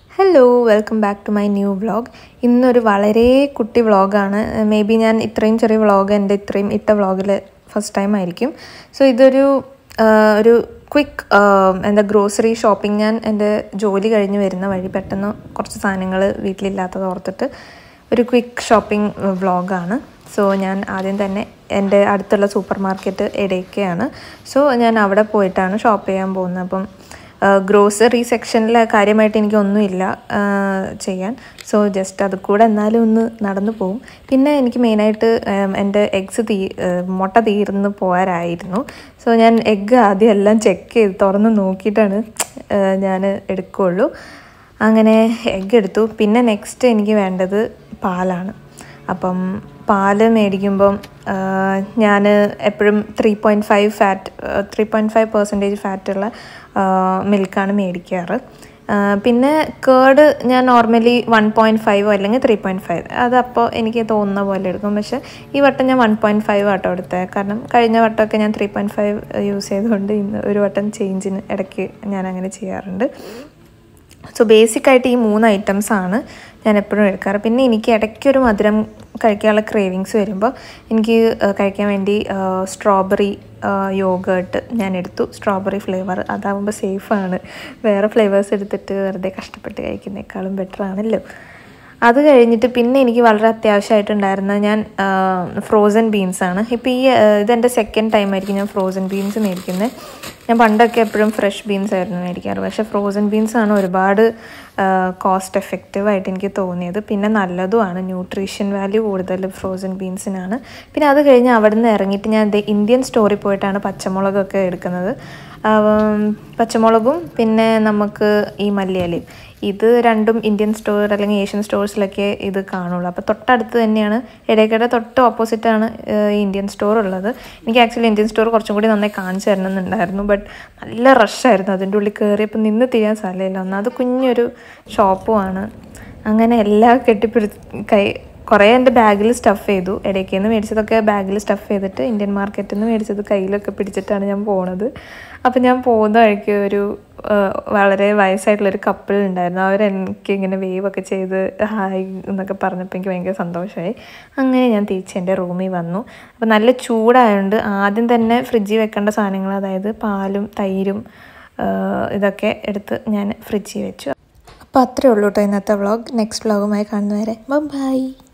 Hello welcome back to my new vlog. ഇന്നൊരു വളരെ കുട്ടി വ്ളോഗാണ്. മേ ബി ഞാൻ ഇത്രയും ചെറിയ വ്ളോഗ് എൻ്റെ ഇത്രയും ഇട്ട വ്ളോഗിൽ ഫസ്റ്റ് ടൈം ആയിരിക്കും. സോ ഇതൊരു ഒരു ക്വിക്ക് ഗ്രോസറി ഷോപ്പിംഗ്. ഞാൻ എൻ്റെ ജോലി കഴിഞ്ഞ് വരുന്ന വഴി പെട്ടെന്ന് കുറച്ച് സാധനങ്ങൾ വീട്ടിലില്ലാത്തത് ഓർത്തിട്ട് ഒരു ക്വിക്ക് ഷോപ്പിംഗ് വ്ളോഗാണ്. സോ ഞാൻ ആദ്യം തന്നെ എൻ്റെ അടുത്തുള്ള സൂപ്പർ മാർക്കറ്റ് ഇടയ്ക്കാണ്. സോ ഞാൻ അവിടെ പോയിട്ടാണ് ഷോപ്പ് ചെയ്യാൻ പോകുന്നത്. അപ്പം ഗ്രോസറി സെക്ഷനിൽ കാര്യമായിട്ട് എനിക്കൊന്നുമില്ല ചെയ്യാൻ. സോ ജസ്റ്റ് അത് കൂടെ എന്നാലും ഒന്ന് നടന്നു പോകും. പിന്നെ എനിക്ക് മെയിനായിട്ട് എൻ്റെ മുട്ട തീർന്ന് പോരായിരുന്നു. സോ ഞാൻ എഗ്ഗ് ആദ്യം എല്ലാം ചെക്ക് ചെയ്ത് തുറന്ന് നോക്കിയിട്ടാണ് ഞാൻ എടുക്കുകയുള്ളൂ. അങ്ങനെ എഗ്ഗ് എടുത്തു. പിന്നെ നെക്സ്റ്റ് എനിക്ക് വേണ്ടത് പാലാണ്. അപ്പം പാല് മേടിക്കുമ്പം ഞാൻ എപ്പോഴും 3.5% ഫാറ്റുള്ള മിൽക്കാണ് മേടിക്കാറ്. പിന്നെ കേർഡ് ഞാൻ നോർമലി 1.5 അല്ലെങ്കിൽ 3.5 അതപ്പോൾ എനിക്ക് തോന്നുന്ന പോലെ എടുക്കും. പക്ഷേ ഈ വട്ടം ഞാൻ 1.5 ആട്ടോ എടുത്തത്. കാരണം കഴിഞ്ഞ വട്ടമൊക്കെ ഞാൻ 3.5 യൂസ് ചെയ്തുകൊണ്ട് ഇന്ന് ഒരു വട്ടം ചേഞ്ചിന് ഇടയ്ക്ക് ഞാൻ അങ്ങനെ ചെയ്യാറുണ്ട്. സോ ബേസിക്കായിട്ട് ഈ 3 ഐറ്റംസാണ് ഞാൻ എപ്പോഴും എടുക്കാറ്. പിന്നെ എനിക്ക് ഇടയ്ക്കൊരു മധുരം കഴിക്കാനുള്ള ക്രേവിങ്സ് വരുമ്പോൾ എനിക്ക് കഴിക്കാൻ വേണ്ടി സ്ട്രോബെറി യോഗേർട്ട് ഞാൻ എടുത്തു. സ്ട്രോബെറി ഫ്ലേവർ അതാകുമ്പോൾ സേഫാണ്. വേറെ ഫ്ലേവേഴ്സ് എടുത്തിട്ട് വെറുതെ കഷ്ടപ്പെട്ട് കഴിക്കുന്നേക്കാളും ബെറ്റർ ആണല്ലോ. അത് കഴിഞ്ഞിട്ട് പിന്നെ എനിക്ക് വളരെ അത്യാവശ്യമായിട്ടുണ്ടായിരുന്നത് ഞാൻ ഫ്രോസൺ ബീൻസാണ്. ഇപ്പോൾ ഇതെൻ്റെ സെക്കൻഡ് ടൈം ആയിരിക്കും ഞാൻ ഫ്രോസൺ ബീൻസ് മേടിക്കുന്നത്. ഞാൻ പണ്ടൊക്കെ എപ്പോഴും ഫ്രഷ് ബീൻസ് ആയിരുന്നു മേടിക്കാറ്. പക്ഷേ ഫ്രോസൺ ബീൻസാണ് ഒരുപാട് കോസ്റ്റ് എഫക്റ്റീവായിട്ട് എനിക്ക് തോന്നിയത്. പിന്നെ നല്ലതുമാണ്, ന്യൂട്രീഷൻ വാല്യൂ കൂടുതൽ ഫ്രോസൺ ബീൻസിനാണ്. പിന്നെ അത് കഴിഞ്ഞ് അവിടെ നിന്ന് ഇറങ്ങിയിട്ട് ഞാൻ ഇന്ത്യൻ സ്റ്റോറിൽ പോയിട്ടാണ് പച്ചമുളകൊക്കെ എടുക്കുന്നത്. പച്ചമുളകും പിന്നെ നമുക്ക് ഈ മല്ലിയിലയും, ഇത് രണ്ടും ഇന്ത്യൻ സ്റ്റോർ അല്ലെങ്കിൽ ഏഷ്യൻ സ്റ്റോഴ്സിലൊക്കെ ഇത് കാണുള്ളൂ. അപ്പോൾ തൊട്ടടുത്ത് തന്നെയാണ്, ഇടയ്ക്കിടെ തൊട്ട് ഓപ്പോസിറ്റാണ് ഈ ഇന്ത്യൻ സ്റ്റോർ ഉള്ളത്. എനിക്ക് ആക്ച്വലി ഇന്ത്യൻ സ്റ്റോർ കുറച്ചും കൂടി നന്നായി കാണിച്ചു തരണമെന്നുണ്ടായിരുന്നു. ബട്ട് നല്ല റഷായിരുന്നു. അതിൻ്റെ ഉള്ളിൽ കയറിയപ്പോൾ നിന്ന് തിരിയാൻ സ്ഥലമില്ല. ഒന്നാമത് കുഞ്ഞൊരു ഷോപ്പുമാണ്. അങ്ങനെ എല്ലാം കുറേ എൻ്റെ ബാഗിൽ സ്റ്റഫ് ചെയ്തു. ഇടയ്ക്ക് നിന്ന് മേടിച്ചതൊക്കെ ബാഗിൽ സ്റ്റഫ് ചെയ്തിട്ട് ഇന്ത്യൻ മാർക്കറ്റിൽ നിന്ന് മേടിച്ചത് കയ്യിലൊക്കെ പിടിച്ചിട്ടാണ് ഞാൻ പോണത്. അപ്പം ഞാൻ പോകുന്ന വഴിക്ക് ഒരു വളരെ വയസ്സായിട്ടുള്ളൊരു കപ്പിൾ ഉണ്ടായിരുന്നു. അവരെനിക്ക് ഇങ്ങനെ വേവൊക്കെ ചെയ്ത് ഹായ് എന്നൊക്കെ പറഞ്ഞപ്പോൾ എനിക്ക് ഭയങ്കര സന്തോഷമായി. അങ്ങനെ ഞാൻ തിരിച്ച് എൻ്റെ റൂമിൽ വന്നു. അപ്പോൾ നല്ല ചൂടായതുകൊണ്ട് ആദ്യം തന്നെ ഫ്രിഡ്ജിൽ വെക്കേണ്ട സാധനങ്ങൾ, അതായത് പാലും തൈരും ഇതൊക്കെ എടുത്ത് ഞാൻ ഫ്രിഡ്ജിൽ വെച്ചു. അപ്പോൾ അത്രയേ ഉള്ളൂ കേട്ടോ ഇന്നത്തെ വ്ളോഗ്. നെക്സ്റ്റ് വ്ളോഗുമായി കാണുന്നവരെ ബൈ.